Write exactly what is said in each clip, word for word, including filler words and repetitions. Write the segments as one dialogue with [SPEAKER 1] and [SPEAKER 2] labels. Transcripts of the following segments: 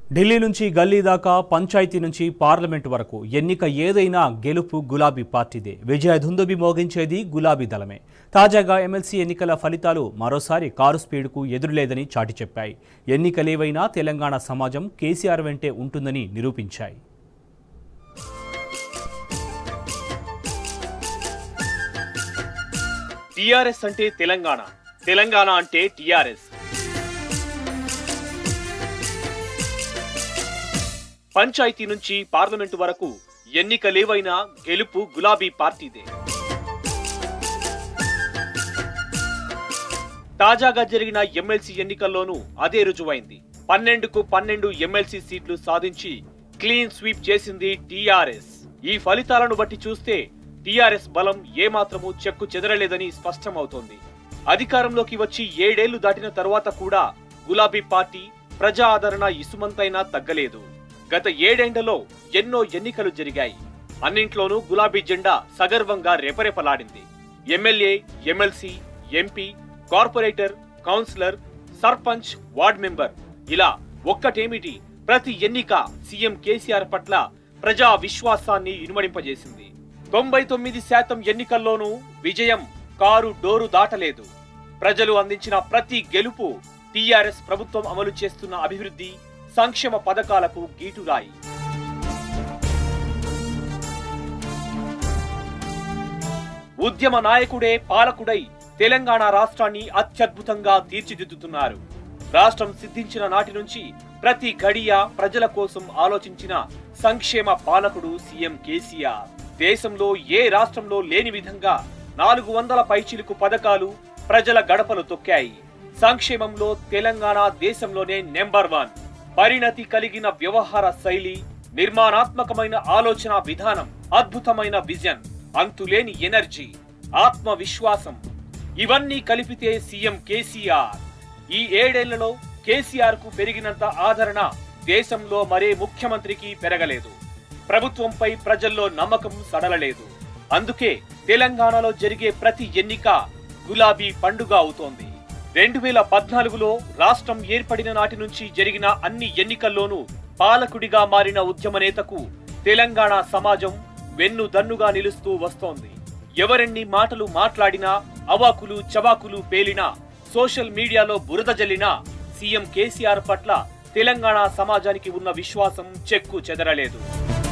[SPEAKER 1] ఢిల్లీ నుంచి గల్లీ దాకా పంచాయతీ నుంచి పార్లమెంటు వరకు ఎన్నిక ఏదైనా గెలుపు గులాబీ పార్టీదే. విజయ దుందుబి మోగించేది గులాబీ దళమే. తాజాగా ఎమ్మెల్సీ ఎన్నికల ఫలితాలు మరోసారి కారు స్పీడ్కు ఎదురులేదని చాటి చెప్పాయి. ఎన్నికలేవైనా తెలంగాణ సమాజం కేసీఆర్ వెంటే ఉంటుందని నిరూపించాయి.
[SPEAKER 2] టీఆర్ఎస్ అంటే తెలంగాణ, తెలంగాణ అంటే టీఆర్ఎస్. పంచాయతీ నుంచి పార్లమెంటు వరకు ఎన్నికలేవైనా గెలుపు గులాబీ పార్టీదే. తాజాగా జరిగిన ఎమ్మెల్సీ ఎన్నికల్లోనూ అదే రుజువైంది. పన్నెండుకు పన్నెండు ఎమ్మెల్సీ సీట్లు సాధించి క్లీన్ స్వీప్ చేసింది టీఆర్ఎస్. ఈ ఫలితాలను బట్టి చూస్తే టీఆర్ఎస్ బలం ఏమాత్రమూ చెక్కు చెదరలేదని స్పష్టమవుతోంది. అధికారంలోకి వచ్చి ఏడేళ్లు దాటిన తరువాత కూడా గులాబీ పార్టీ ప్రజా ఆదరణ ఇసుమంతైనా తగ్గలేదు. గత ఏడేండ్లలో ఎన్నో ఎన్నికలు జరిగాయి. అన్నింట్లోనూ గులాబీ జెండా సగర్వంగా రెపరెపలాడింది. MLA, MLC, MP, corporator, councillor, sarpanch, ward member ఇలా ఒక్కటేమిటి, ప్రతి ఎన్నిక సీఎం కేసీఆర్ పట్ల ప్రజా విశ్వాసాన్ని ఇనుమడింపజేసింది. తొంభై తొమ్మిది శాతం ఎన్నికల్లోనూ విజయం కారు డోరు దాటలేదు. ప్రజలు అందించిన ప్రతి గెలుపు టీఆర్ఎస్ ప్రభుత్వం అమలు చేస్తున్న అభివృద్ధి, సంక్షేమ పథకాలకు గీటురాయి. ఉద్యమ నాయకుడే పాలకుడై తెలంగాణ రాష్ట్రాన్ని అత్యద్భుతంగా తీర్చిదిద్దుతున్నారు. రాష్ట్రం సిద్ధించిన నాటి నుంచి ప్రతి గడియ ప్రజల కోసం ఆలోచించిన సంక్షేమ పాలకుడు సీఎం కేసీఆర్. దేశంలో ఏ రాష్ట్రంలో లేని విధంగా నాలుగు వందల పైచిలుకు పథకాలు ప్రజల గడపలు తొక్కాయి. సంక్షేమంలో తెలంగాణ దేశంలోనే నెంబర్ వన్. పరిణతి కలిగిన వ్యవహార శైలి, నిర్మాణాత్మకమైన ఆలోచన విధానం, అద్భుతమైన విజన్, అంతులేని ఎనర్జీ, ఆత్మవిశ్వాసం ఇవన్నీ కలిపితే సీఎం కేసీఆర్. ఈ ఏడేళ్లలో కేసీఆర్ కు పెరిగినంత ఆదరణ దేశంలో మరే ముఖ్యమంత్రికి పెరగలేదు. ప్రభుత్వంపై ప్రజల్లో నమ్మకం సడలలేదు. అందుకే తెలంగాణలో జరిగే ప్రతి ఎన్నిక గులాబీ పండుగ అవుతోంది. రెండు వేల పద్నాలుగులో రాష్ట్రం ఏర్పడిన నాటి నుంచి జరిగిన అన్ని ఎన్నికల్లోనూ పాలకుడిగా మారిన ఉద్యమ నేతకు తెలంగాణ సమాజం వెన్నుదన్నుగా నిలుస్తూ వస్తోంది. ఎవరెన్ని మాటలు మాట్లాడినా, అవాకులు చవాకులు పేలినా, సోషల్ మీడియాలో బురద జల్లినా సీఎం కేసీఆర్ పట్ల తెలంగాణ సమాజానికి ఉన్న విశ్వాసం చెక్కు చెదరలేదు.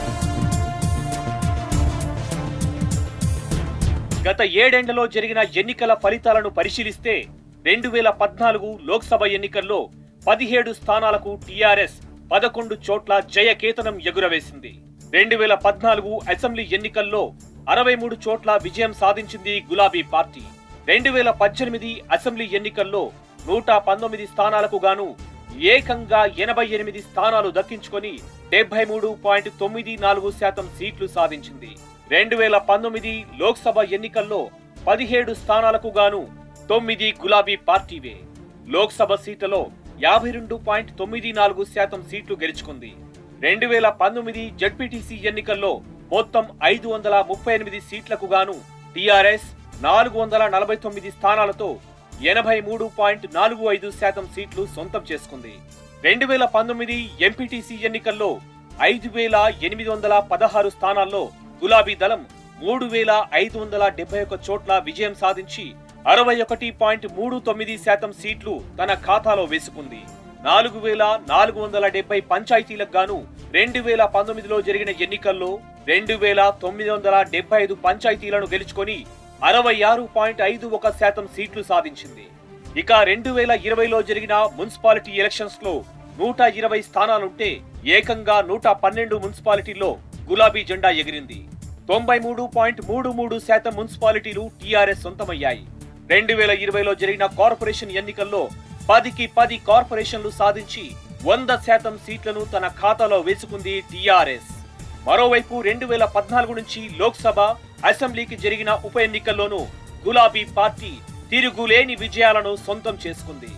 [SPEAKER 2] గత ఏడేండ్లలో జరిగిన ఎన్నికల ఫలితాలను పరిశీలిస్తే రెండు వేల పద్నాలుగు లోక్సభ ఎన్నికల్లో పదిహేడు స్థానాలకు టీఆర్ఎస్ పదకొండు చోట్ల జయకేతనం ఎగురవేసింది. రెండు వేల పద్నాలుగు అసెంబ్లీ ఎన్నికల్లో అరవై మూడు చోట్ల విజయం సాధించింది గులాబీ పార్టీ. రెండు వేల పద్దెనిమిది అసెంబ్లీ ఎన్నికల్లో నూట పంతొమ్మిది స్థానాలకు గాను ఏకంగా ఎనభై ఎనిమిది స్థానాలు దక్కించుకొని డెబ్బై మూడు పాయింట్ తొమ్మిది నాలుగు శాతం సీట్లు సాధించింది. రెండు వేల పంతొమ్మిది లోక్సభ ఎన్నికల్లో పదిహేడు స్థానాలకు గాను తొమ్మిది గులాబీ పార్టీవే. లోక్సభ సీట్లలో యాభై రెండు పాయింట్ తొమ్మిది నాలుగు శాతం సీట్లు గెలుచుకుంది. రెండు వేల పంతొమ్మిది జడ్పీటీసీ ఎన్నికల్లో మొత్తం ఐదు వందల ముప్పై ఎనిమిది సీట్లకు గాను టీఆర్ఎస్ నాలుగు వందల నలభై తొమ్మిది స్థానాలతో ఎనభై మూడు పాయింట్ నాలుగు ఐదు శాతం సీట్లు సొంతం చేసుకుంది. రెండు వేల పంతొమ్మిది ఎంపీటీసీ ఎన్నికల్లో ఐదు వేల ఎనిమిది వందల పదహారు స్థానాల్లో గులాబీ దళం మూడు వేల ఐదు వందల డెబ్బై ఒక్క చోట్ల విజయం సాధించి అరవై ఒకటి పాయింట్ మూడు తొమ్మిది శాతం సీట్లు తన ఖాతాలో వేసుకుంది. నాలుగు వేల నాలుగు వందల డెబ్బై పంచాయతీలకు గాను రెండు వేల పంతొమ్మిదిలో జరిగిన ఎన్నికల్లో రెండు వేల తొమ్మిది వందల డెబ్బై ఐదు పంచాయతీలను గెలుచుకొని అరవై ఆరు పాయింట్ ఐదు ఒక శాతం సీట్లు సాధించింది. ఇక రెండు వేల ఇరవైలో జరిగిన మున్సిపాలిటీ ఎలక్షన్స్ లో నూట ఇరవై స్థానాలుంటే ఏకంగా నూట పన్నెండు మున్సిపాలిటీల్లో గులాబీ జెండా ఎగిరింది. తొంభై మూడు పాయింట్ మూడు మూడు శాతం మున్సిపాలిటీలు టీఆర్ఎస్ సొంతమయ్యాయి. రెండు వేల ఇరవైలో జరిగిన కార్పొరేషన్ ఎన్నికల్లో పదికి పది కార్పొరేషన్లు సాధించి వంద శాతం సీట్లను తన ఖాతాలో వేసుకుంది టీఆర్ఎస్. మరోవైపు రెండు వేల పద్నాలుగు నుంచి లోక్సభ, అసెంబ్లీకి జరిగిన ఉప ఎన్నికల్లోనూ గులాబీ పార్టీ తిరుగులేని విజయాలను సొంతం చేసుకుంది.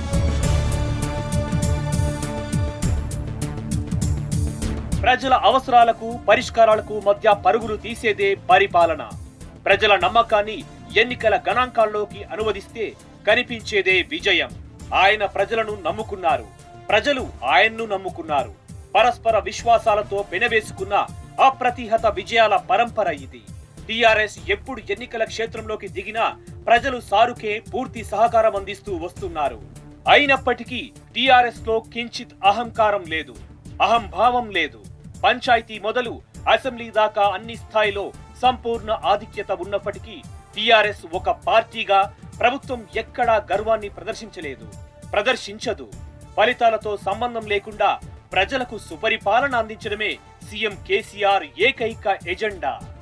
[SPEAKER 2] ప్రజల అవసరాలకు, పరిష్కారాలకు మధ్య పరుగులు తీసేదే పరిపాలన. ప్రజల నమ్మకాన్ని ఎన్నికల గణాంకాల్లోకి అనువదిస్తే కనిపించేదే విజయం. ఆయన ప్రజలను నమ్ముకున్నారు. ప్రజలు ఆయన్ను నమ్ముకున్నారు. పరస్పర విశ్వాసాలతో పెనవేసుకున్న అప్రతిహత విజయాల పరంపర ఇది. టీఆర్ఎస్ ఎప్పుడు ఎన్నికల క్షేత్రంలోకి దిగినా ప్రజలు సారుకే పూర్తి సహకారం అందిస్తూ వస్తున్నారు. అయినప్పటికీ టీఆర్ఎస్ లో కించిత్ అహంకారం లేదు, అహంభావం లేదు. పంచాయతీ మొదలు అసెంబ్లీ దాకా అన్ని స్థాయిలో సంపూర్ణ ఆధిక్యత ఉన్నప్పటికీ టీఆర్ఎస్ ఒక పార్టీగా ప్రభుత్వం ఎక్కడా గర్వాన్ని ప్రదర్శించలేదు, ప్రదర్శించదు. ఫలితాలతో సంబంధం లేకుండా ప్రజలకు సుపరిపాలన అందించడమే సీఎం కేసీఆర్ ఏకైక ఎజెండా.